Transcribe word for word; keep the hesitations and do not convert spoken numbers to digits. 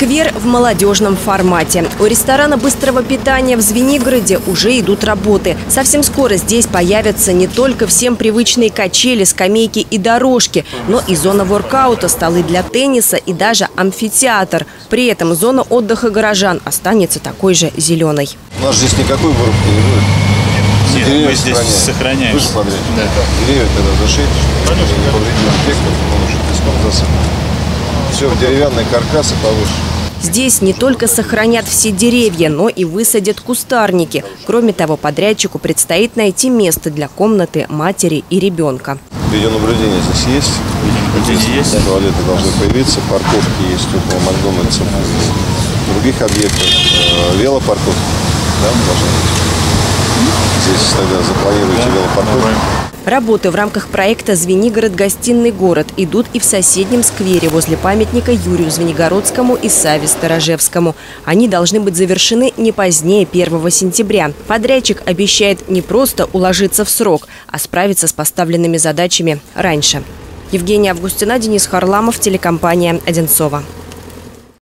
Сквер в молодежном формате. У ресторана быстрого питания в Звенигороде уже идут работы. Совсем скоро здесь появятся не только всем привычные качели, скамейки и дорожки, но и зона воркаута, столы для тенниса и даже амфитеатр. При этом зона отдыха горожан останется такой же зеленой. У нас здесь никакой вырубки не будет. Нет, деревья мы здесь сохраняем. Вы же смотрите. Да. Деревья тогда зашить, чтобы не повредить эффектов, потому что песком засыпано. Все в деревянные каркасы повыше. Здесь не только сохранят все деревья, но и высадят кустарники. Кроме того, подрядчику предстоит найти место для комнаты матери и ребенка. Видеонаблюдение здесь есть. Здесь есть. Туалеты должны появиться, парковки есть около Макдональдса, других объектов. Велопарковки, да, должны быть. Здесь тогда запланируете велопарковку. Работы в рамках проекта «Звенигород. Гостиный город» идут и в соседнем сквере возле памятника Юрию Звенигородскому и Саве Сторожевскому. Они должны быть завершены не позднее первого сентября. Подрядчик обещает не просто уложиться в срок, а справиться с поставленными задачами раньше. Евгения Августина, Денис Харламов, телекомпания «Одинцово».